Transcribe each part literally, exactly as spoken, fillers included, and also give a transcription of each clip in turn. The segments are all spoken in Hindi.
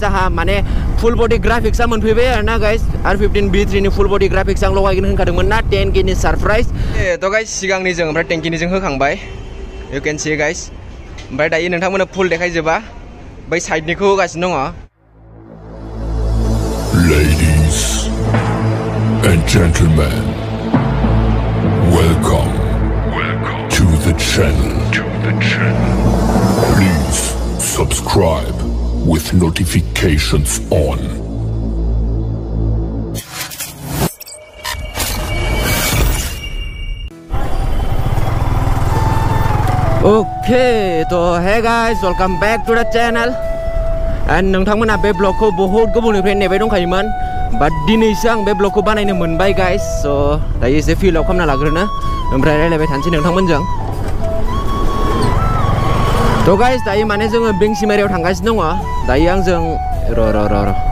जाहा माने फुल बडी ग्राफिक्सआ मोनफैबाय आरोना guys R fifteen B three नि फुल बडी ग्राफिक्स आं लगायगोन होनखादोंमोन ना टेन के नि सरप्राइज तो गाइस सिगांनि जों ओमफ्राय टेन के नि जों होखांबाय यू कैन सी गाइस ओमफ्राय दायो नोंथांमोननो फुल देखायजोबा बै साइडनिखौ होगासिनो दङ Ladies and gentlemen, welcome, welcome to the channel. To the channel. Please subscribe with notifications on. Okay, so hey guys, welcome back to the channel. And नोंथांमोना बे ब्लगखौ बहुत गोबावनिफ्राय नेबाय दंखायोमोन बाट दिनैसो आं बे ब्लगखौ बानायनो मोनबाय गाइस स' दायो एसे फिलआप खालामना लाग्रोनो ओमफ्राय रायलायबाय थानोसै नोंथांमोनजों थ' गाइस दायो माने जोङो बेंसिमारियाव थांगासिनो दङ दायो आंजों र' र' र' र'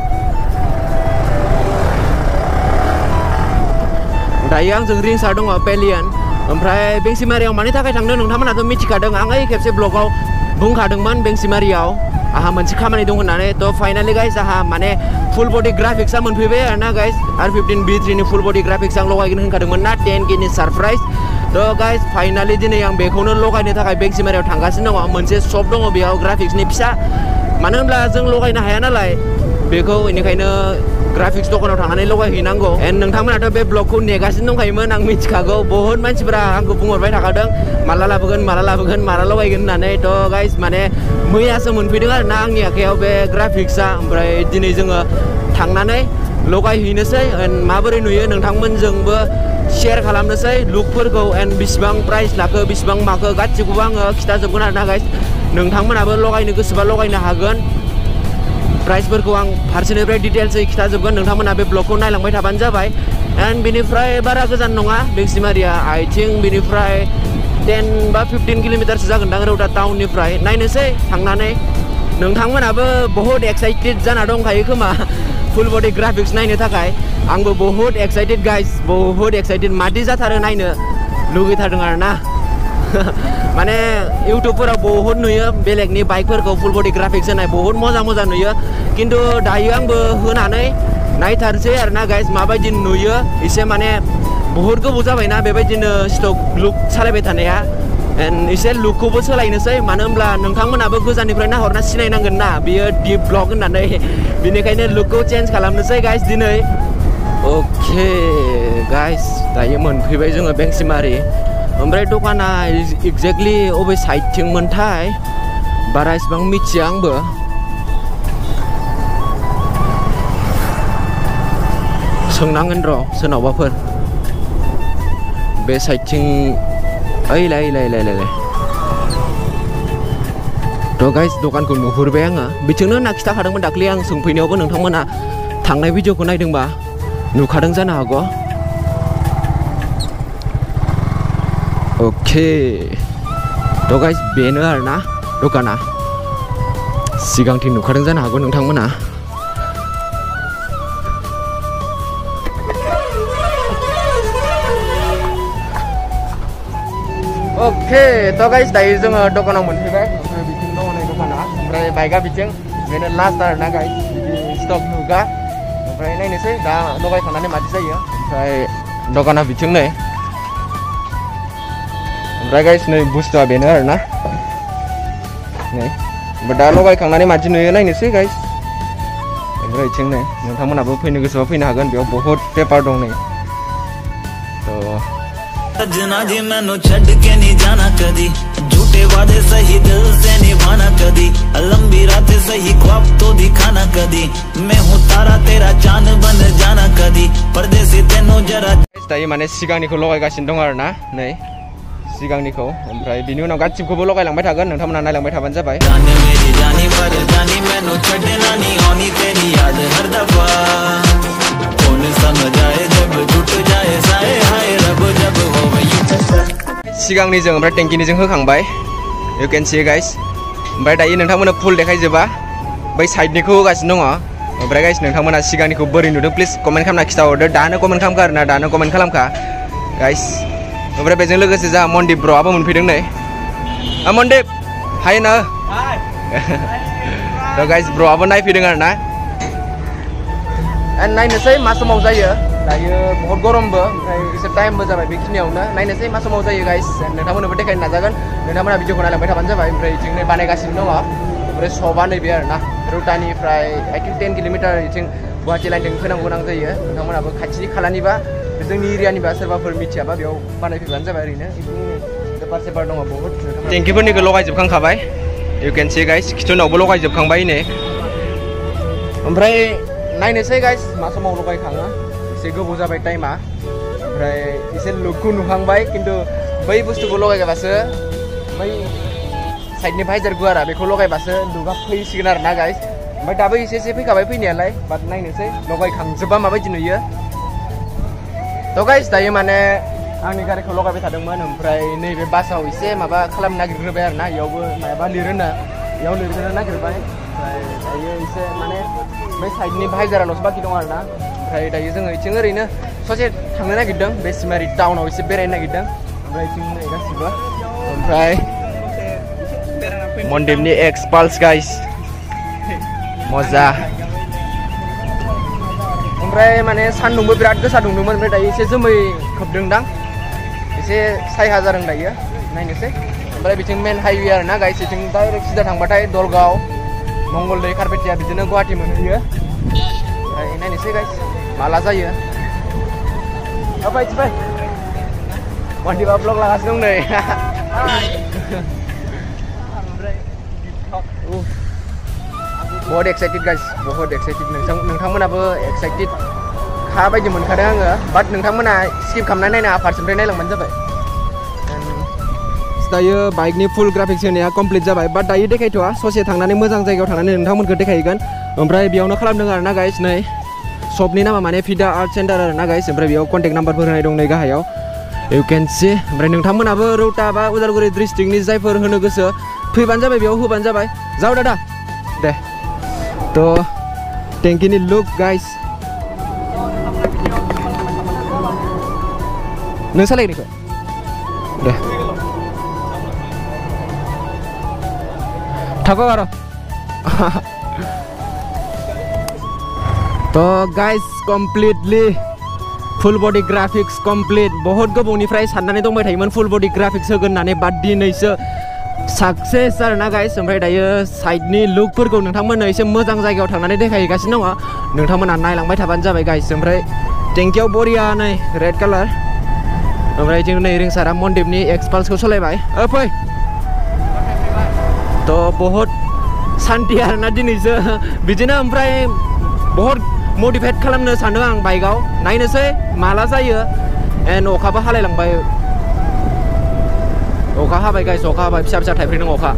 दायो आंजों रिंसार दङ पेलियन ओमफ्राय बेंसिमारियाव मानि थाखाय थांदों नोंथांमोनाथ' मिथिखादों आं ओइ खेबसे ब्लगाव बुंखादोंमोन बेंसिमारियाव आहा मोनसे खामानि दं होननानै थ' फाइनालि गाइस आहा माने फुल बडी ग्राफिक्सआ मोनफैबाय आरोना guys R fifteen B three नि फुल बडी ग्राफिक्स आं लगायगोन होनखादोंमोन ना टेन के नि सरप्राइज थ' गाइस फाइनालि दिनै आं बेखौनो लगायनो थाखाय बेंसिमारियाव थांगासिनो दङ मोनसे शप दङ बेयाव ग्राफिक्सनि फिसा मानो होनब्ला जों लगायनो हाया नालाय बेखौ बेनिखायनो ग्राफिक्स दखानाव थांनानै लगायहैनांगौ एन्ड नोंथांमोनाथ' बे ब्लगखौ नेगासिनो दंखायोमोन आं मिथिखागौ बहुत मानसिफोरा आंखौ बुंहरबाय थाखादों माला लाबोगोन माला लाबोगोन माला लगायगोन होननानै थ' गाइस माने मैयासो मोनफैदों आरोना आंनि आखायाव बे ग्राफिक्सआ ओमफ्राय दिनै जोङो थांनानै लगायहैनोसै एन्ड माबोरै नुयो नोंथांमोनजोंबो शेयार खालामनोसै लुकफोरखौ एन्ड बेसेबां प्राइस लाखो बेसेबां माखो गासिखौबो आङो खिथाजोबगोन आरोना गाइस नोंथांमोनाबो लगायनो गोसोबा लगायनो हागोन प्राइसफोरखौ आं फारसेनिफ्राय डिटेल्सै खिथाजोबगोन नोंथांमोना बे ब्लगखौ नायलांबाय थाबानो जाबाय एन्ड बेनिफ्राय बारा गोजान नङा बेंसिमारिया आइ थिंक बेनिफ्राय टेन बा फिफ्टीन किल'मिटारसो जागोनदां रौता टाउननिफ्राय नायनोसै थांनानै नोंथांमोनाबो बहुत एक्साइटेड जाना दंखायो खोमा फुल बडी ग्राफिक्स नायनो थाखाय आंबो बहुत एक्साइटेड गाइस बहुत एक्साइटेड मादि जाथारो नायनो लुगैथारदों आरोना माने इउटुबफोराव बहुत नुयो बेलेगनि बाइकफोरखौ फुल बडी ग्राफिक्स होनाय बहुत मोजां मोजां नुयो खिन्थु दायो आंबो होनानै नायथारसै आरोना गाइस माबायदि नुयो एसे माने बहुत गोबाव जाबायना बेबायदिनो स्टक लुक सालायबाय थानाया एन्ड एसे लुकखौबो सोलायनोसै मानो होनब्ला नोंथांमोनाबो गोजाननिफ्राय नाहरना सिनायनांगोन ना बियो डिप ब्लग होननानै बेनिखायनो लुकखौ चेन्ज खालामनोसै गाइस दिनै अके गाइस दायो मोनफैबाय जोङो बेंसिमारि ओमफ्राय दखाना एक्जेक्टलि अबे साइडथिंमोनथाय बारा इसिबां मिथिया आंबो सोंनांगोन र' सोरनावबाफोर बे साइडथिं ओइलाय ओइलाय ओइलाय थ' गाइस दखानखौ नुहुरबाय आङो बिथिंनो होनना खिथाखादोंमोन दाख्लै आं सोंफैनायावबो नोंथांमोना थांनाय भिडिअखौ नायदोंबा नुखादों जानो हागौ अके थ' गाइस बेनो आरोना दखाना सिगांथिं नुखादों जानो हागौ नोंथांमोना अके थ' गाइस दायो जोङो दखानाव मोनफैबाय ओमफ्राय बिथिं दङ नै दखाना ओमफ्राय बाइकआ बिथिं बेनो लास्ट आरोना गाइस बिदि स्टक नुगा ओमफ्राय नायनोसै दा लगायखांनानै मादि जायो ओमफ्राय दखाना बिथिं नै ओमफ्राय गाइस नै बुस्थुआ बेनो आरोना नै ओमफ्राय दा लगायखांनानै मादि नुयो नायनोसै गाइस ओमफ्राय बिथिं नै नोंथांमोनाबो फैनो गोसोबा फैनो हागोन बेयाव बहुत पेपार दं नै सजना जी मैनू छड़ के नहीं जाना कदी झूठे वादे सही दिल से निभाना कदी लंबी रातें सही ख्वाब तो दिखाना कदी मैं हूँ तारा तेरा चांद बन जाना कदी परदेसी तेनो जरा दायो माने सिगांनिखौ लगायगासिनो दं आरोना नै सिगांनिखौ ओमफ्राय बिनि उनाव गासिबखौबो लगायलांबाय थागोन नोंथांमोना नायलांबाय थाबानो जाबाय जाने मेरी जानी पर जानी मैनू छड़ना नहीं आनी तेरी याद हर दफा कौन समझ आए जब टूट जाए साए हाय रब जब हो सिगांनिजों ओमफ्राय टेंकिनिजों होखांबाय यू कैन सी गाइस ओमफ्राय दायो नोंथांमोना फुल देखायजोबा बै साइडनिखौ होगासिनो दङ ओमफ्राय गाइस नोंथांमोना सिगांनिखौ बोरै नुदों प्लिज कमेन्ट खालामना खिथाहरदो दानो कमेन्ट खालामखा आरोना दानो कमेन्ट खालामखा गाइस ओमफ्राय बेजों लोगोसे जोंहा मनदिप ब्र'आबो मोनफैदों नै मनदिप हाय ना थ' दा गाइस ब्र'आबो नायफैदों आरो ना एन्ड नायनोसै मा समाव जायो दायो बहुत गरमबो ओमफ्राय एसे टाइमबो जाबाय बेखिनियावनो नायनोसै मा समाव जायो गाइस नोंथांमोननोबो देखायनो नाजागोन नोंथांमोना भिडिअखौ नायलांबाय थाबानो जाबाय ओमफ्राय जोंनो बानायगासिनो दङ ओमफ्राय सपआ नैबे आरो ना रौतानिफ्राय आइ थिंक टेन किल'मिटार बिथिं गुवाहाटि लाइनजों फैनांगौ गोनां जायो नोंथांमोनाबो खाथि खालानिबा जोंनि एरियानिबा सोरबाफोर मिथियाबा बेयाव बानायफैबानो जाबाय ओरैनो पेपार सेपार दङ बहुत टेंकिफोरनिखौ लगायजोबखांखाबाय इउ केन सी गाइस खिथुनावबो लगायजोबखांबाय नै ओमफ्राय नायनोसै गाइस मा समाव लगायखाङो एसे गोबाव जाबाय टाइमा ओमफ्राय एसे लुकखौ नुहांबाय खिन्थु बै बुस्थुखौ लगायबासो बै साइडनि भाइजार गुवारा बेखौ लगायबासो लुकआ फैसिगोन आरो ना गाइस ओमफ्राय दाबो एसे एसे फैखाबाय फैनायालाय बाट नायनोसै लगायखांजोबा माबायदि नुयो थ' गाइस दायो माने आंनि गारिखौ लगायबाय थादोंमोन ओमफ्राय नैबे बासाव एसे माबा खालामनो नागिरग्रोबाय आरो ना इयावबो माबा लिरोनो इयाव लिरग्रोनो नागिरबाय ओमफ्राय दायो एसे माने बै साइडनि भाइजाराल'सो बाखि दं आरो ना ओमफ्राय दायो जोङो इथिं ओरैनो ससे थांनो नागिरदों बेसिमारि टाउनाव एसे बेरायनो नागिरदों ओमफ्राय इथिं नै गासिबो ओमफ्राय मन्दिरनि एक्स पाल्स गाइस मजा ओमफ्राय माने सान्दुंबो बिराद गोसा दुंदोंमोन ओमफ्राय दायो एसे जोमै खोबदोंदां एसे सायहा जादों दायो नायनोसै ओमफ्राय बिथिं मेन हाइवे आरो ना गाइस बिथिं डाइरेक्ट सिदा थांबाथाय दरगाव मंगलदै खारपेटिया बिदिनो गुवाहाटि मोनहैयो ओमफ्राय नायनोसै गाइस माला जायो फै फै मन्दिबा ब्लग लागासिनो दं नै बहुत एक्साइटेड गाइस बहुत एक्साइटेड नोंथां नोंथांमोनाबो एक्साइटेड खा बायदि मोनखादों आङो बाट नोंथांमोना स्किप खालामनानै नायनाङा फार्स्टनिफ्राय नायलांबानो जाबाय दायो बाइकनि फुल ग्राफिक्स होनाया कमप्लिट जाबाय बाट दायो देखायथ'वा ससे थांनानै मोजां जायगायाव थांनानै नोंथांमोनखौ देखायगोन ओमफ्राय बेयावनो खालामदों आरो ना गाइस नै शपनि नामा माने फिदा आर्ट सेन्टार आरो ना गाइस ओमफ्राय बेयाव कन्टेक्ट नाम्बारफोर होनाय दं नै गाहायाव इउ केन सी ओमफ्राय नोंथांमोनाबो रौता बा उदालगुरि डिस्ट्रिक्टनि जायफोर होनो गोसो फैबानो जाबाय बेयाव होबानो जाबाय जाव दादा दे थ' टेंकिनि लुक गाइस नों सालायनिखौ दे थाखो आरो तो guys completely full body graphics complete बहुत गोबावनिफ्राय साननानै दंबाय थायोमोन फुल बडी ग्राफिक्स होगोन होननानै बाट दिनैसो सक्सेस आरो ना गाइस ओमफ्राय दायो साइडनि लुकफोरखौ नोंथांमोननो एसे मोजां जायगायाव थांनानै देखायगासिनो दङ नोंथांमोना नायलांबाय थाबानो जाबाय गाइस ओमफ्राय टेंकियाव बरिया नै रेड कालार ओमफ्राय जों नै रिंसारा मनदिपनि एक्सपाल्सखौ सालायबाय ओ फै तो बहुत शान्ति आरोना दिनैसो बिदिनो ओमफ्राय बहुत मडिफाइड खालामनो सानदों आं बाइकआव नायनोसै माला जायो एन्ड अखाबो हालायलांबाय अखा हाबाय गाइस अखा हाबाय फिसा फिसा थाइफ्रिदों अखा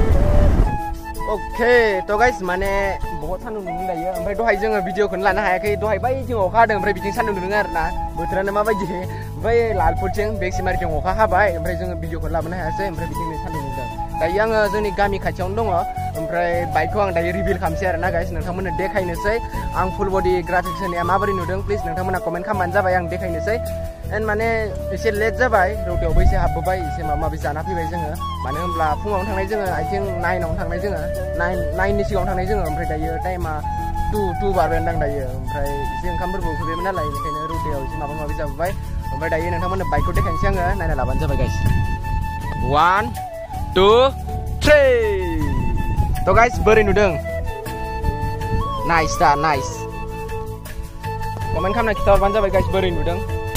अके तो गाइस माने बहुत सान्दुं दुंदों दायो ओमफ्राय दहाय जोङो भिडिअखौनो लानो हायाखै दहाय बैथिं अखा हादों ओमफ्राय बिथिं सान्दुं दुंदों आरो ना बोथोरानो माबायदि बै लालपुरथिं बेगसिमारिथिं अखा हाबाय ओमफ्राय जोङो भिडिअखौनो लाबोनो हायासै ओमफ्राय बिथिं सान्दुं दुंदों दायो आङो जोंनि गामि खाथियावनो दङ ओमफ्राय बाइकखौ आं दायो रिभिल खालामसै आरो ना गाइस नोंथांमोननो देखायनोसै आं फुल बडी ग्राफिक्स होनाया माबोरै नुदों प्लिज नोंथांमोना कमेन्ट खालामबानो जाबाय आं देखायनोसै एन्ड माने एसे लेट जाबाय रौतायावबो एसे हाबबोबाय एसे माबा माबि जाना फैबाय जोङो मानो होनब्ला फुङावनो थांनाय जोङो आइ थिंक नाइनावनो थांनाय जोङो नाइन नाइननि सिगाङाव थांनाय जोङो ओमफ्राय दायो टाइमा टु टु बारबायानो दायो ओमफ्राय एसे ओंखामफोरबो उखैबायमोन नालाय बेनिखायनो रौतायाव एसे माबा माबि जाबोबाय ओमफ्राय दायो नोंथांमोननो बाइकखौ देखायनोसै आङो नायना लाबानो जाबाय गाइस वान टु थ्रि तो गाइस बोरै नुदों नाइस दा नाइस कमेन्ट खालामना खिथाहरबानो जाबाय गाइस बोरै नुदों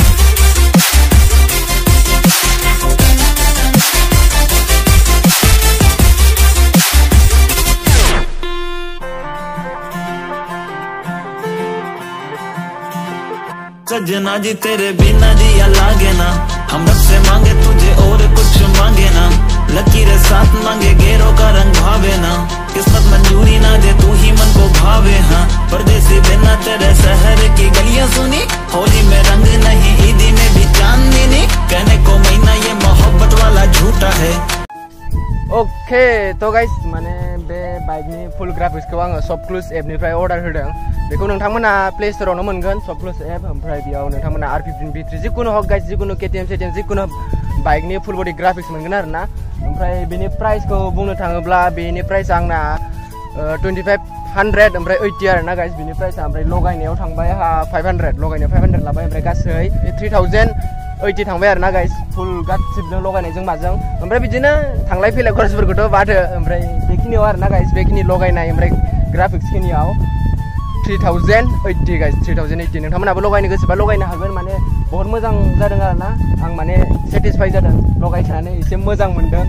सजना जी तेरे बिना जिया लागे ना हम रब से मांगे तुझे और कुछ मांगे ना लकीरें साथ मांगे गेरों का रंग भावे ना किस्मत मंजूरी ना दे तू ही मन को भावे हाँ परदेसी बिना तेरे शहर की गलियां सुनी होली में रंग नहीं ईदी में भी चांदनी कहने को महीना ये मोहब्बत वाला झूठा है ओके तो गाइस माने बे बाइकनि फुल ग्राफिक्सखौ आङो सफ्टक्लुज एपनिफ्राय अर्डार होदों बेखौ नोंथांमोना प्ले स्टोरावनो मोनगोन सफ्टक्लुज एप ओमफ्राय बेयाव नोंथांमोना आर फिफ्टिन बि थ्रि जिखुनु हक गाइस जिखुनु केटिएम सेटिएम जिखुनु बाइकनि फुल बडी ग्राफिक्स मोनगोन आरो ना ओमफ्राय बेनि प्राइसखौ बुंनो थाङोब्ला बेनि प्राइस आंना टुवेन्टि फाइभ हान्ड्रेड ओमफ्राय ओइटि आरो ना गाइस बिनि प्राइसा ओमफ्राय लगायनायाव थांबाय आहा फाइभ हान्ड्रेड लगायनायाव फाइभ हान्ड्रेड लाबाय ओमफ्राय गासै थ्रि थावजेन्ड ओइटि थांबाय आरो ना गाइस फुल गासिबजों लगायनायजों माजों ओमफ्राय बिदिनो थांलाय फैलाय खरसफोरखौथ' बादो ओमफ्राय बेखिनियाव आरो ना गाइस बेखिनि लगायनाय ओमफ्राय ग्राफिक्स खिनियाव थ्रि थावजेन्ड ओइटि गाइस थ्रि थावजेन्ड ओइटि नोंथांमोनाबो लगायनो गोसोबा लगायनो हागोन माने बहुत मोजां जादों आरो ना आं माने सेटिसफाइ जादों लगायनानै एसे मोजां मोनदों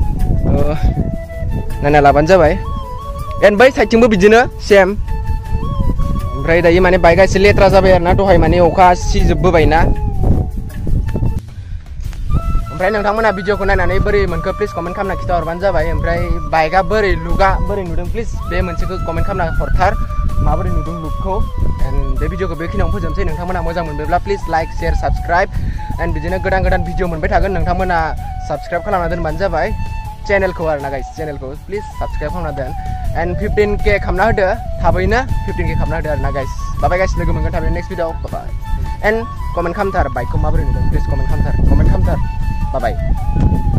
नायना लाबानो जाबाय एन्ड बै साइडथिंबो बिदिनो सेम ओमफ्राय दायो माने बाइकआ एसे लेथ्रा जाबाय आरो ना दहाय माने अखा सिजोबबोबायना ओमफ्राय नोंथांमोना भिडिअखौ नायनानै बोरै मोनखो प्लिज कमेन्ट खालामना खिथाहरबानो जाबाय ओमफ्राय बाइकआ बोरै लुकआ बोरै नुदों प्लिज बे मोनसेखौ कमेन्ट खालामना हरथार माबोरै नुदों लुकखौ एन्ड बे भिडिअखौ बेखिनियावनो फोजोबनोसै नोंथांमोना मोजां मोनबायब्ला please like share subscribe and बिदिनो गोदान गोदान भिडिअ मोनबाय थागोन नोंथांमोना साबस्क्राइब खालामना दोनबानो जाबाय चेनेलखौ आरो ना गाइस चेनेलखौ प्लिज साबस्क्राइब खालामना दोन एन्ड फिफ्टिन के खालामना होदो थाबैनो फिफ्टिन के खालामना होदो आरो ना गाइस बाबाय गाइस लोगो मोनगोन थाबैनो next video bye and comment खालामथार बाइकखौ माबोरै नुदों प्लिज कमेन्ट खालामथार कमेन्ट खालामथार बाबाय